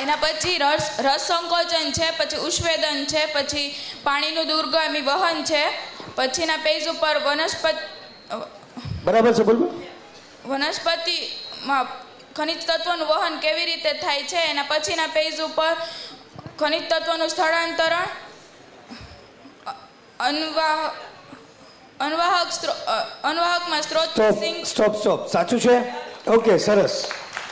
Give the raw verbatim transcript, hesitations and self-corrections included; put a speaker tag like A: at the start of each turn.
A: એના પછી રસ રસ સંકોચન છે, પછી ઉષ્વેદન છે, પછી પાણીનું દૂરગામી વહન છે, પછીના પેજ ઉપર વનસ્પતિ
B: બરાબર છે. બોલ
A: વનસ્પતિમાં ખનિજ તત્વોનું વહન કેવી રીતે થાય છે. એના પછીના પેજ ઉપર ખનિજ તત્વોનું સ્થળાંતરણ, અનવાહ અનવાહક અનવાહકમાં સ્ત્રોત.
B: Stop stop stop. સાચું છે. ઓકે, સરસ.